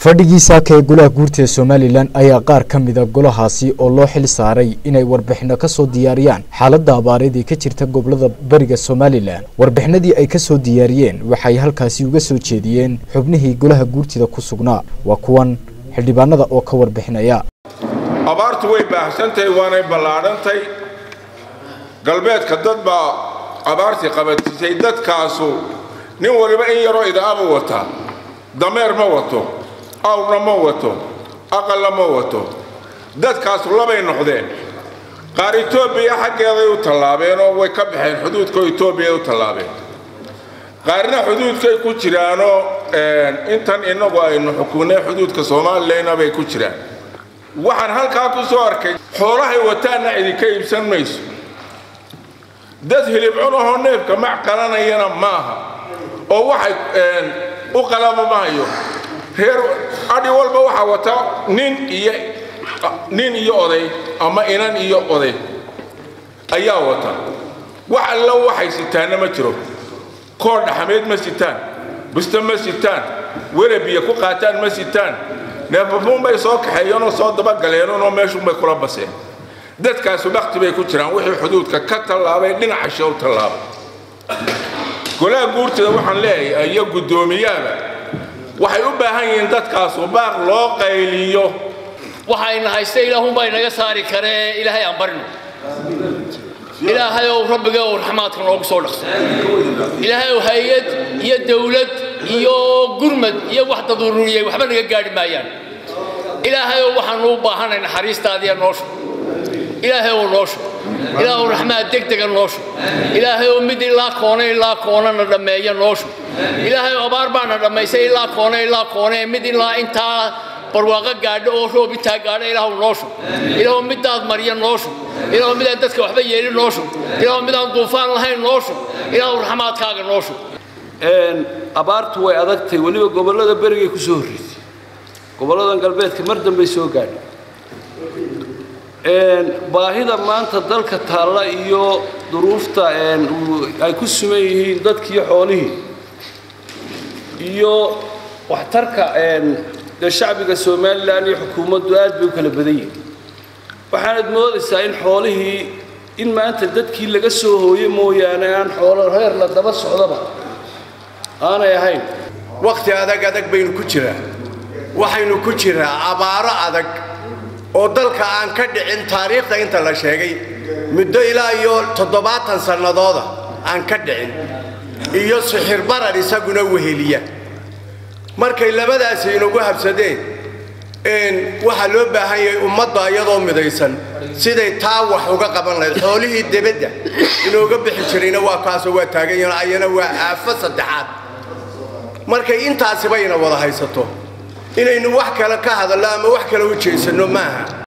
fadhigiisa ka golaha guurta Somaliland ayaa qaar kamid ah golahaasi oo loo xil saaray inay warbixino ka soo diyaariyaan xaaladda abaareed ee ka jirta gobolada bariga Somaliland. Warbixinadii ay ka soo diyaariyeen waxay halkaasi uga soo jeediyeen xubnihii golaha guurtida ku sugnaa waa kuwan xildhibaanada oo ka warbixinaya. abaartu way baahsantay waana ballaadhantay galbeedka dad baa abaartii qabatisay dadkaasu nin waliba in yaro idaaba wata dameer ma wato awrna ma wato aqal ma wato dadkaasu labay noqdeen qaar Itoobiya xaggeeda u tallaabeen oo way ka baxeen xuduudka Itoobiya u tallaabeen qaarna xuduudka ku jiraano intan inagu aynu xukuunay xuduudka Soomaaliland bay ku jiraan waxaan halkaa ku soo arkay xoolahay wataana idinka iibsan mayso dad hilib cunaho neefka ma qalanayana maaha oo waxay u qalaba maayo heer adi walba waxa wata nin iyo oday ama inan iyo oday ayaa wata waxa la waxay sitaana ma jiro koor dhaxameed ma sitaan busta ma sitaan warabiya ku qaataan ma sitaan neefafun bay soo kaxeeyeen oo soo daba galeen oo meeshu bay kula baseen dadkaas waqti bay ku jiraan wixii xuduudka ka tallaabay dhinaca show tallaabay golaha guurtida waxaan leeyahay iyo gudoomiyaha waxay u baahan yihiin dadkaas oo baaq loo qayliyo waxayna haystay ilaahun bay naga saari karee ilaahay aan barno ilaahay oo rabbiga oo raxmaadka noogu soo dhaqso ilaahay oo hay'ad iyo dawlad iyo gurmad iyo wax daruuriyay waxba naga gaari maayaan ilaahay oo waxaan u baahanahay naxariistaada noosho ilaahay oo noosho ilaahay oo raxmaad degdega noosho ilaahay oo mid ilaa koona na dhameeyo noosho ilaahay oo abaar baana dhameysay ilaa koona mid ilaa intaa barwaaqo gaadho oo roob intaa gaadho ilaahay oo noosho ilaahay oo midaad mariyo noosho ilaahay oo midaan dadka waxba yeelin noosho ilaahay oo midaan duufaan lahayn noosho ilaahay oo raxmaadkaaga noosho abaartu way adagtay waliba gobolada bariga ku soo horeeyay goboladan galbeedka mar dambe soo gaadhay baahida maanta dalka taala iyo duruufta ay ku suman yihiin dadkii xoolihii iyo waxtarka shacbiga Somaliland iyo xukuumaddu aad bay kala badan yihiin waxaanad moodaysaa in xoolihii in maanta dadkii laga soo hooyay mooyaane aan xoolo reer la daba socdaba aanay ahayn waqti adag baynu ku jiraa waxaynu ku jiraa abaaro adag oo dalka aan ka dhicin taariikhda inta la sheegay muddo ilaa iyo 70 sanadooda aan ka dhicin iyo sixir barar isaguna weheliya markay labadaasi inagu habsadeen waxa loo baahan yahay ummadda iyadoo midaysan siday taa wax uga qaban lahayd xoolihii dibadda inooga bixi jirayna waa kaasoo waa taagan yahay ayana waa aafo saddexaad markay intaasi bayna wada haysato inaynu wax kale ka hadalno ama wax kale u jeesano maaha